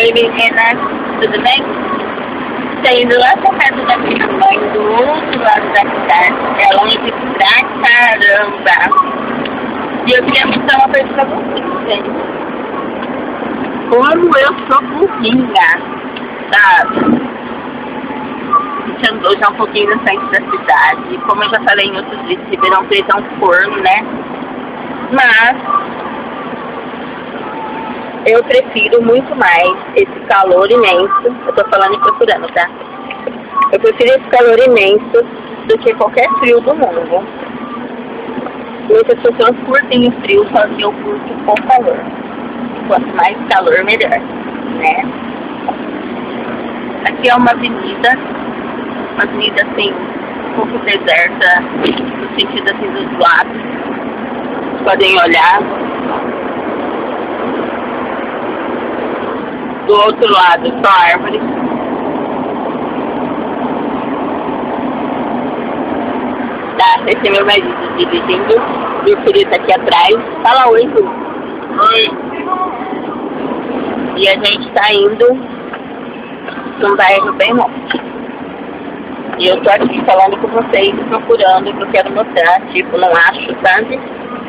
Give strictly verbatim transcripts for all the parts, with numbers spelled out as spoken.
Oi meninas, tudo bem? Tô indo lá pra casa da minha mãe do outro lado da cidade. É longe pra caramba. E eu queria mostrar uma coisa pra vocês, gente. Como eu sou burrinha, sabe? A gente andou já um pouquinho no centro da cidade. Como eu já falei em outros vídeos, Ribeirão Preto é um forno, né? Mas eu prefiro muito mais esse calor imenso. Eu tô falando e procurando, tá? Eu prefiro esse calor imenso do que qualquer frio do mundo. Muitas pessoas curtem o frio, só que eu curto o calor. Quanto mais calor, melhor, né? Aqui é uma avenida, uma avenida assim, um pouco deserta, no sentido assim dos lados. Vocês podem olhar. Do outro lado, só árvores. Tá, esse é meu marido dirigindo. Meu filho tá aqui atrás. Fala oi, Lu. Oi. E a gente tá indo num bairro bem longe. E eu tô aqui falando com vocês, procurando o que eu quero mostrar. Tipo, não acho, sabe?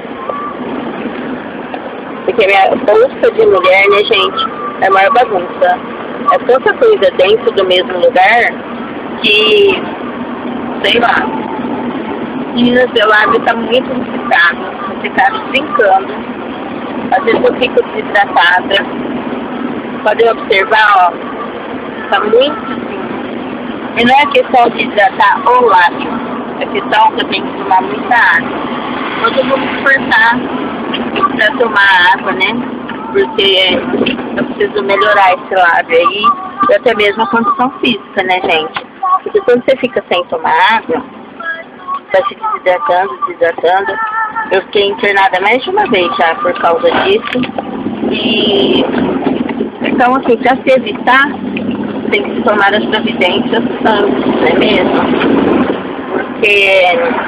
Porque minha bolsa de mulher, né, gente? É a maior bagunça. É tanta coisa dentro do mesmo lugar que, sei lá, meninas, meu lábio tá muito secado, secado brincando. Às vezes eu fico desidratada. Podem observar, ó, tá muito assim. E não é questão de hidratar o lábio, é questão que eu tenho que tomar muita água. Então eu vou me esforçar pra tomar água, né? Porque eu preciso melhorar esse lábio aí, e até mesmo a condição física, né, gente? Porque quando você fica sem tomar água, vai se desidratando, desidratando. Eu fiquei internada mais de uma vez já por causa disso. E então, assim, pra se evitar, tem que tomar as providências antes, não é mesmo? Porque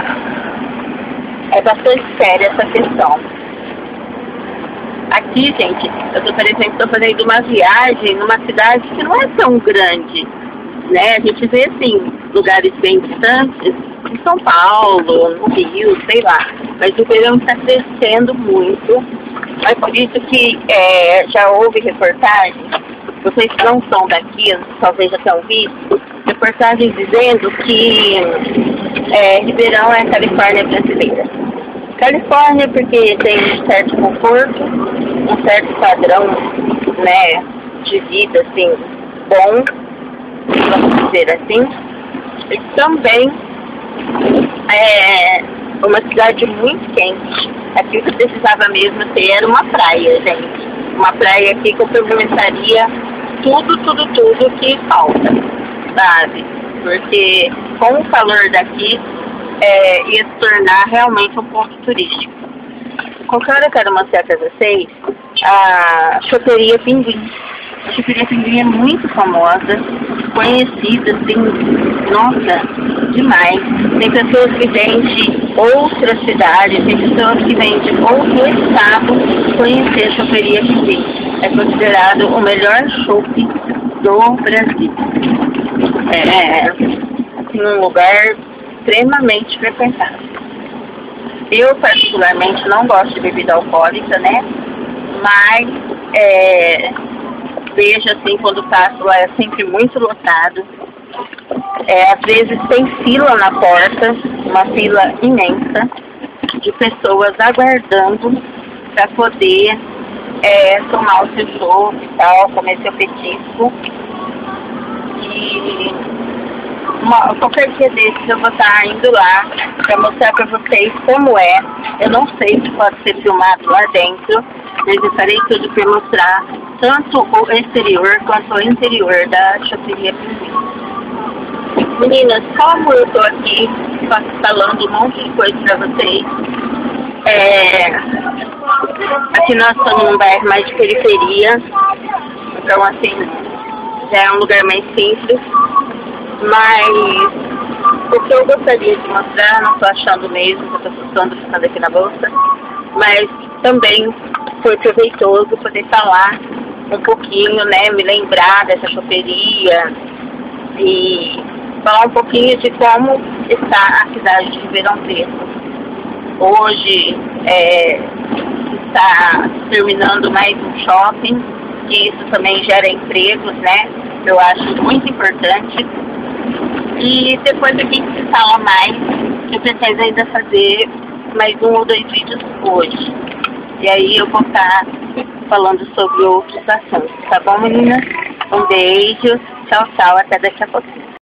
é bastante séria essa questão. Aqui, gente, eu tô, por exemplo, tô fazendo uma viagem numa cidade que não é tão grande, né? A gente vê, assim, lugares bem distantes, em São Paulo, no Rio, sei lá. Mas o Ribeirão está crescendo muito. É por isso que é, já houve reportagens, vocês que não são daqui, talvez já tenham visto, reportagens dizendo que é, Ribeirão é a Califórnia brasileira. Califórnia porque tem um certo conforto, um certo padrão, né, de vida, assim, bom, vamos dizer assim. E também é uma cidade muito quente. Aqui o que precisava mesmo ter era uma praia, gente. Uma praia aqui que complementaria tudo, tudo, tudo que falta, sabe? Porque com o calor daqui, É, ia se tornar realmente um ponto turístico. Qualquer hora eu quero mostrar para vocês a Choperia Pinguim. A Choperia Pinguim é muito famosa, conhecida, assim, nossa, demais. Tem pessoas que vêm de outras cidades, tem pessoas que vêm de outro estado conhecer a Choperia Pinguim. É considerado o melhor chopp do Brasil. É, assim, um lugar extremamente frequentado. Eu particularmente não gosto de bebida alcoólica, né? Mas é, vejo assim, quando passo lá é sempre muito lotado. É, às vezes tem fila na porta, uma fila imensa de pessoas aguardando para poder é, tomar o seu chopp e tal, comer seu petisco. E Uma, qualquer dia desses eu vou estar indo lá para mostrar para vocês como é. Eu não sei se pode ser filmado lá dentro, mas eu farei tudo para mostrar tanto o exterior quanto o interior da Choperia Pinguim. Meninas, como eu tô aqui falando um monte de coisa para vocês, é, aqui nós estamos num bairro mais de periferia, então assim, já é um lugar mais simples. Mas o que eu gostaria de mostrar, não estou achando mesmo, eu estou ficando, ficando aqui na bolsa, mas também foi proveitoso poder falar um pouquinho, né, me lembrar dessa choperia e falar um pouquinho de como está a cidade de Ribeirão Preto. Hoje é, está terminando mais um shopping, que isso também gera empregos, né? Eu acho muito importante. E depois a gente se fala mais. Eu pretendo ainda fazer mais um ou dois vídeos hoje. E aí eu vou estar falando sobre outros assuntos, tá bom, meninas? Um beijo, tchau, tchau, até daqui a pouquinho.